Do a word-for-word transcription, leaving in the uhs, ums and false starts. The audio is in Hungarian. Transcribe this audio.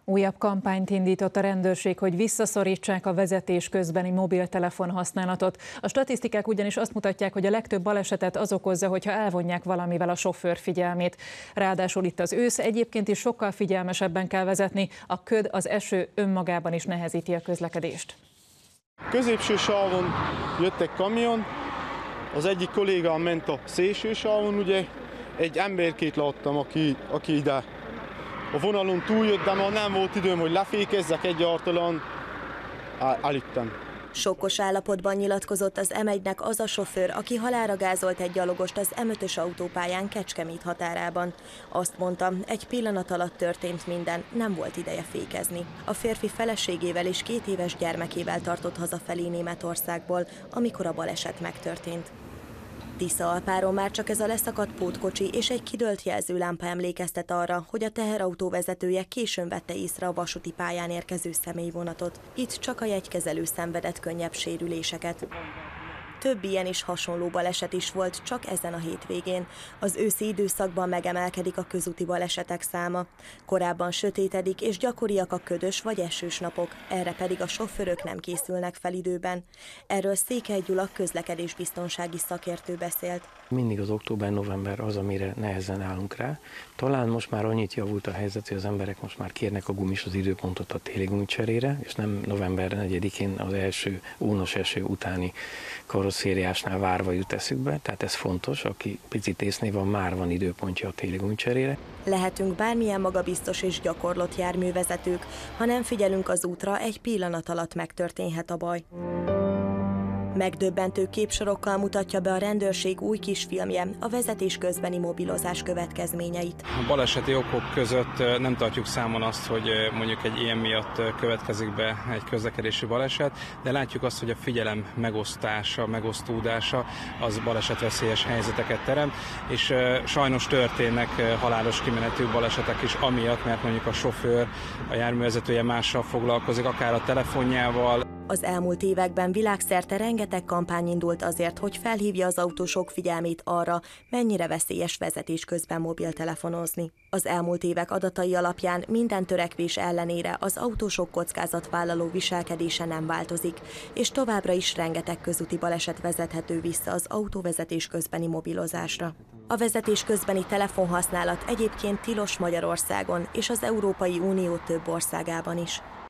Újabb kampányt indított a rendőrség, hogy visszaszorítsák a vezetés közbeni mobiltelefon használatot. A statisztikák ugyanis azt mutatják, hogy a legtöbb balesetet az okozza, hogyha elvonják valamivel a sofőr figyelmét. Ráadásul itt az ősz, egyébként is sokkal figyelmesebben kell vezetni, a köd, az eső önmagában is nehezíti a közlekedést. Középső sávon jött egy kamion, az egyik kollégám ment a szélső sávon, ugye egy emberkét láttam, aki, aki ide a vonalon túljött, de már nem volt időm, hogy lefékezzek, egyáltalán elüttem. Sokkos állapotban nyilatkozott az em egynek az a sofőr, aki halálra gázolt egy gyalogost az em ötös autópályán Kecskemét határában. Azt mondta, egy pillanat alatt történt minden, nem volt ideje fékezni. A férfi feleségével és két éves gyermekével tartott hazafelé Németországból, amikor a baleset megtörtént. Tiszaalpáron már csak ez a leszakadt pótkocsi és egy kidőlt jelzőlámpa emlékeztet arra, hogy a teherautó vezetője későn vette észre a vasúti pályán érkező személyvonatot. Itt csak a jegykezelő szenvedett könnyebb sérüléseket. Több ilyen is hasonló baleset is volt csak ezen a hétvégén. Az őszi időszakban megemelkedik a közúti balesetek száma. Korábban sötétedik és gyakoriak a ködös vagy esős napok, erre pedig a sofőrök nem készülnek fel időben. Erről Székely Gyula közlekedésbiztonsági szakértő beszélt. Mindig az október-november az, amire nehezen állunk rá. Talán most már annyit javult a helyzet, hogy az emberek most már kérnek a gumis az időpontot a téli gumicserére, és nem november negyedikén az első ónos eső utáni karosszériásnál várva jut eszükbe, tehát ez fontos, aki picit észnél van, már van időpontja a téli gumicserére. Lehetünk bármilyen magabiztos és gyakorlott járművezetők, ha nem figyelünk az útra, egy pillanat alatt megtörténhet a baj. Megdöbbentő képsorokkal mutatja be a rendőrség új kisfilmje a vezetés közbeni mobilozás következményeit. A baleseti okok között nem tartjuk számon azt, hogy mondjuk egy ilyen miatt következik be egy közlekedési baleset, de látjuk azt, hogy a figyelem megosztása, megosztódása az balesetveszélyes helyzeteket teremt, és sajnos történnek halálos kimenetű balesetek is amiatt, mert mondjuk a sofőr, a járművezetője mással foglalkozik, akár a telefonjával. Az elmúlt években világszerte rengeteg kampány indult azért, hogy felhívja az autósok figyelmét arra, mennyire veszélyes vezetés közben mobiltelefonozni. Az elmúlt évek adatai alapján minden törekvés ellenére az autósok kockázatvállaló viselkedése nem változik, és továbbra is rengeteg közúti baleset vezethető vissza az autóvezetés közbeni mobilozásra. A vezetés közbeni telefonhasználat egyébként tilos Magyarországon és az Európai Unió több országában is.